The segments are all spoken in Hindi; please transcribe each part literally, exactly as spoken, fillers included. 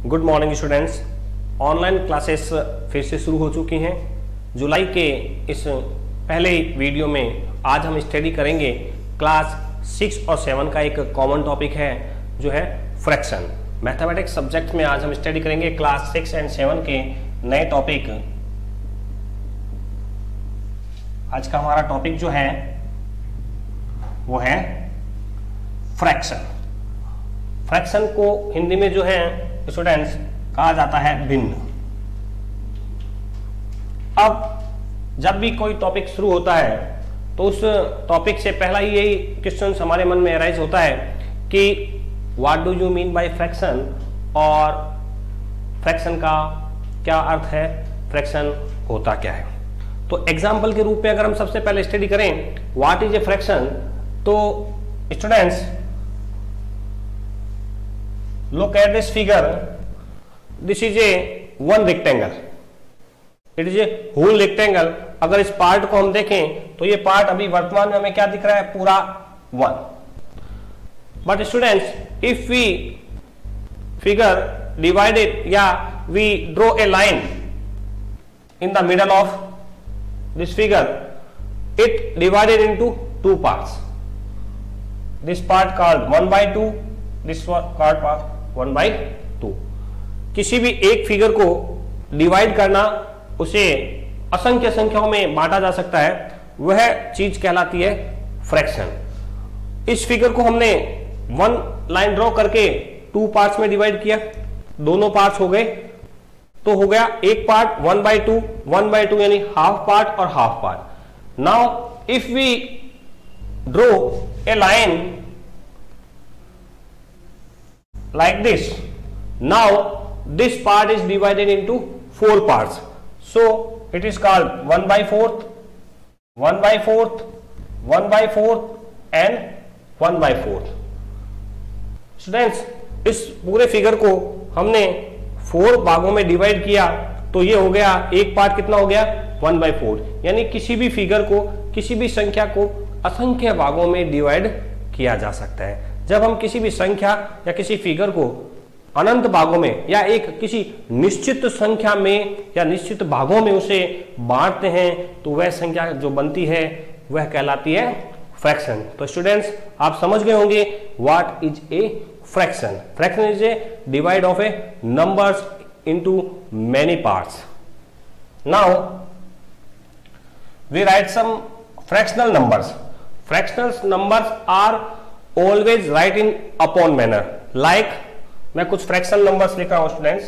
Good morning students. Online classes फिर से शुरू हो चुकी हैं। जुलाई के इस पहले वीडियो में आज हम स्टडी करेंगे क्लास सिक्स और सेवन का एक कॉमन टॉपिक है जो है फ्रैक्शन। मैथमेटिक्स सब्जेक्ट में आज हम स्टडी करेंगे क्लास सिक्स एंड सेवन के नए टॉपिक। आज का हमारा टॉपिक जो है वो है फ्रैक्शन। फ्रैक्शन को हिंदी में जो है स्टूडेंट्स कहा जाता है भिन्न। अब जब भी कोई टॉपिक शुरू होता है तो उस टॉपिक से पहला ही यही क्वेश्चन हमारे मन में अराइज होता है कि what do you mean by fraction, और फ्रैक्शन का क्या अर्थ है, फ्रैक्शन होता क्या है। तो एग्जाम्पल के रूप में अगर हम सबसे पहले स्टडी करें व्हाट इज ए फ्रैक्शन, तो students look at this figure. This is a one rectangle. It is a whole rectangle. अगर इस पार्ट को हम देखें तो ये पार्ट अभी वर्तमान में हमें क्या दिख रहा है, पूरा one. But students if we figure divided या we draw a line in the middle of this figure, it divided into two parts. This part called one by two, this part part one by two. किसी भी एक फिगर को डिवाइड करना, उसे असंख्य संख्याओं में बांटा जा सकता है, वह चीज कहलाती है फ्रैक्शन। इस फिगर को हमने वन लाइन ड्रॉ करके टू पार्ट्स में डिवाइड किया, दोनों पार्ट्स हो गए, तो हो गया एक part one by two, one by two यानी हाफ पार्ट और half part. Now if we draw a line like this, now this part is divided into four parts, so it is called one by fourth, one by fourth, one by fourth and one by fourth. Students, इस पूरे फिगर को हमने फोर भागों में डिवाइड किया तो ये हो गया एक पार्ट कितना हो गया, वन बाई फोर। यानी किसी भी फिगर को, किसी भी संख्या को असंख्य भागों में डिवाइड किया जा सकता है। जब हम किसी भी संख्या या किसी फिगर को अनंत भागों में या एक किसी निश्चित संख्या में या निश्चित भागों में उसे बांटते हैं तो वह संख्या जो बनती है वह कहलाती है फ्रैक्शन। तो स्टूडेंट्स आप समझ गए होंगे what is a fraction. Fraction is a divide of a numbers into many parts. Now we write some fractional numbers. Fractional numbers are always write in upon manner. Like मैं कुछ फ्रैक्शनल नंबर्स लिख रहा हूं students,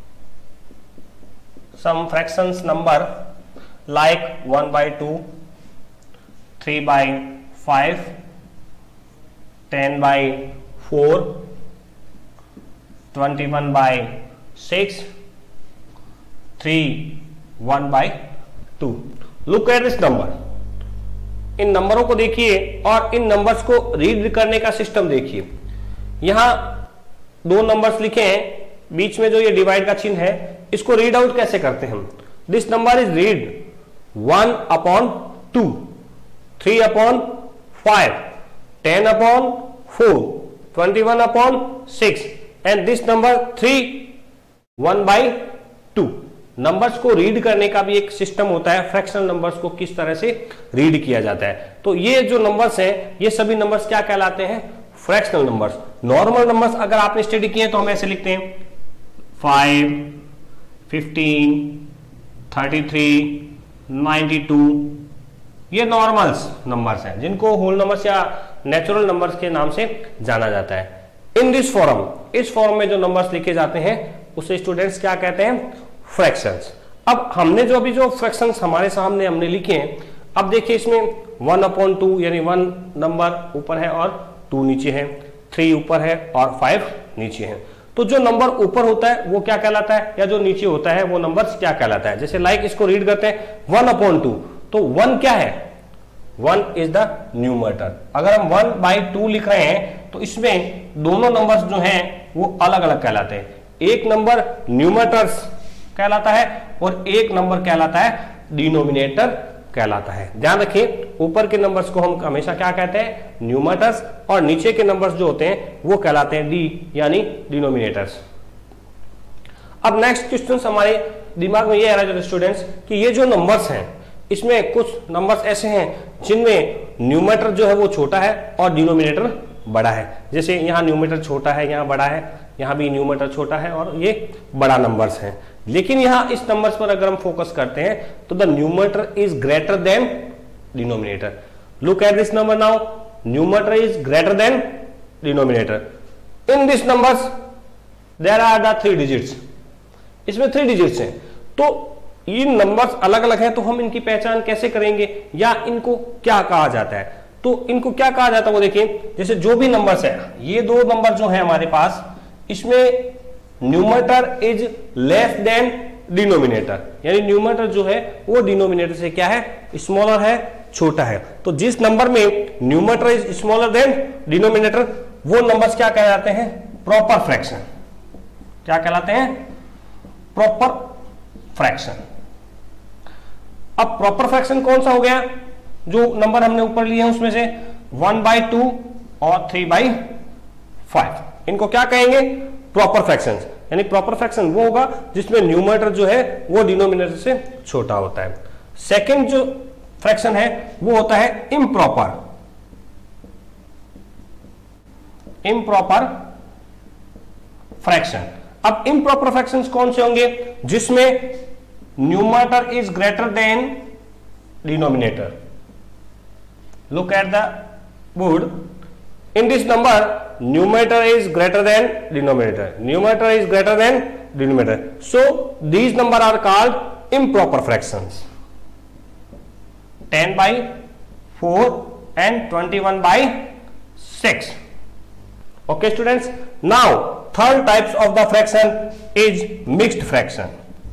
some fractions number like one by two, three by five, ten by four, twenty one by six, three one by two. Look at this number. इन नंबरों को देखिए और इन नंबर्स को रीड करने का सिस्टम देखिए। यहां दो नंबर्स लिखे हैं, बीच में जो ये डिवाइड का चिन्ह है, इसको रीड आउट कैसे करते हैं हम। This number is read one upon two, three upon five, ten upon four, twenty one upon six and this number three one by two. Numbers को रीड करने का भी एक सिस्टम होता है, फ्रैक्शनल नंबर्स को किस तरह से रीड किया जाता है। तो ये जो नंबर्स हैं ये सभी नंबर्स क्या कहलाते हैं, फ्रैक्शनल नंबर्स। नॉर्मल नंबर्स अगर आपने स्टडी किए तो हम ऐसे लिखते हैं five, fifteen, thirty three, ninety two. ये नॉर्मल्स नंबर्स हैं जिनको होल नंबर्स या नेचुरल नंबर्स के नाम से जाना जाता है। इन दिस फॉर्म, इस फॉर्म में जो नंबर्स लिखे जाते हैं उसे स्टूडेंट्स क्या कहते हैं, फ्रैक्शंस। अब हमने जो अभी जो फ्रैक्शंस हमारे सामने हमने लिखे हैं, अब देखिए इसमें वन अपॉन टू यानी वन नंबर ऊपर है और टू नीचे है, थ्री ऊपर है और फाइव नीचे है। तो जो नंबर ऊपर होता है वो क्या कहलाता है, या जो नीचे होता है वो नंबर क्या कहलाता है। जैसे लाइक इसको रीड करते हैं वन अपॉन टू, तो वन क्या है, वन इज द न्यूमरेटर। अगर हम वन बाई टू लिख रहे हैं तो इसमें दोनों नंबर्स जो हैं वो अलग अलग कहलाते हैं। एक नंबर न्यूमरेटर्स कहलाता है और एक नंबर कहलाता है डिनोमिनेटर कहलाता है। ध्यान रखिए ऊपर के नंबर्स को हम हमेशा क्या कहते हैं, न्यूमरेटर्स, और नीचे के नंबर्स जो होते हैं वो कहलाते हैं डी यानी डिनोमिनेटर्स। अब नेक्स्ट क्वेश्चन हमारे दिमाग में ये आ रहा है स्टूडेंट्स कि ये जो नंबर्स हैं इसमें कुछ नंबर्स ऐसे हैं जिनमें न्यूमरेटर जो है वो छोटा है और डिनोमिनेटर बड़ा है। जैसे यहाँ न्यूमरेटर छोटा है, यहाँ बड़ा है, यहाँ भी न्यूमरेटर छोटा है और ये बड़ा नंबर्स हैं। लेकिन यहाँ इस नंबर्स पर अगर हम फोकस करते हैं तो the numerator is greater than denominator. Look at this number now, numerator is greater than denominator. In this numbers there are the three digits, इसमें थ्री डिजिट्स हैं। तो ये नंबर्स अलग अलग हैं तो हम इनकी पहचान कैसे करेंगे या इनको क्या कहा जाता है? तो इनको क्या कहा जाता है वो देखिए, जैसे जो भी नंबर्स है, ये दो नंबर जो है हमारे पास, इसमें numerator is less than denominator, यानी न्यूमरेटर जो है वो डिनोमिनेटर से क्या है, स्मॉलर है, छोटा है। तो जिस नंबर में numerator is smaller than denominator वो नंबर्स क्या कहलाते हैं? Proper fraction. क्या कहलाते हैं? Proper fraction. अब प्रॉपर फ्रैक्शन कौन सा हो गया? जो नंबर हमने ऊपर लिए हैं उसमें से वन बाई टू और थ्री बाई फाइव, इनको क्या कहेंगे? Proper fraction. यानी प्रॉपर फ्रैक्शन वो होगा जिसमें न्यूमरेटर जो है वो डिनोमिनेटर से छोटा होता है। सेकंड जो फ्रैक्शन है वो होता है इम्प्रॉपर। Improper fraction. अब इम्प्रॉपर फ्रैक्शंस कौन से होंगे? जिसमें numerator is greater than denominator. Look at the board. In this number numerator is greater than denominator, numerator is greater than denominator, so these number are called improper fractions. ten by four and twenty-one by six. Okay students, now third types of the fraction is mixed fraction.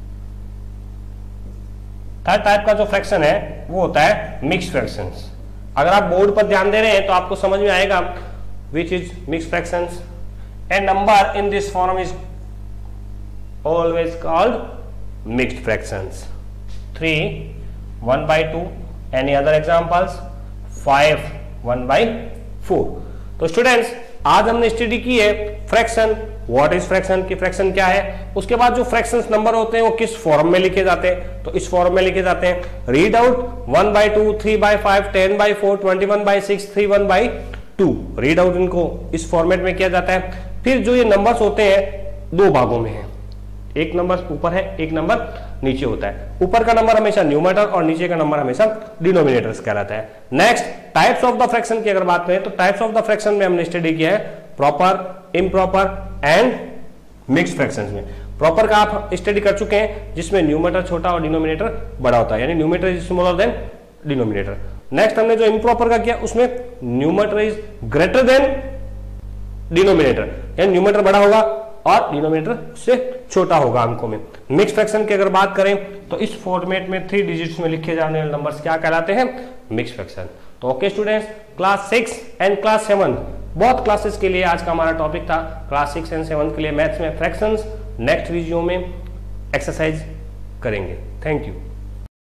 Third type का जो फ्रैक्शन है वो होता है मिक्स्ड फ्रैक्शंस। अगर आप बोर्ड पर ध्यान दे रहे हैं तो आपको समझ में आएगा which is mixed fractions. A number in this form is always called mixed fractions. three, one by two. Any other examples? five, one by four. तो स्टूडेंट्स आज हमने स्टडी की है फ्रैक्शन, व्हाट इज फ्रैक्शन, की फ्रैक्शन क्या है, उसके बाद जो फ्रैक्शंस नंबर होते हैं वो किस फॉर्म में लिखे जाते हैं, तो इस फॉर्म में लिखे जाते हैं। Read out one by two, three by five, ten by four, twenty one by six, three one by two. Read out इनको इस फॉर्मेट में किया जाता है। फिर जो ये नंबर्स होते हैं दो भागों में है, एक नंबर ऊपर है, एक नंबर नीचे होता है। ऊपर का नंबर हमेशा न्यूमरेटर और नीचे का नंबर हमेशा डिनोमिनेटर्स कहलाता है। Next types of the fraction की अगर बात करें तो टाइप्स ऑफ द फ्रैक्शन में हमने स्टडी किया है proper, improper and mixed fractions में। प्रॉपर का आप स्टडी कर चुके हैं जिसमें न्यूमरेटर छोटा और डिनोमिनेटर बड़ा होता है, यानी numerator is smaller than denominator. Next हमने जो इम्प्रॉपर का किया उसमें numerator is greater than denominator, यानी न्यूमरेटर बड़ा होगा और डिनोमिनेटर से छोटा होगा अंकों में। मिक्स फ्रैक्शन की अगर बात करें तो इस फॉर्मेट में थ्री डिजिट्स में लिखे जाने वाले नंबर्स क्या कहलाते हैं? Mix fraction. तो okay students, class six and class seven बहुत क्लासेस के लिए आज का हमारा टॉपिक था। क्लास सिक्स एंड सेवन के लिए मैथ्स में फ्रैक्शंस नेक्स्ट वीडियो में एक्सरसाइज करेंगे। Thank you.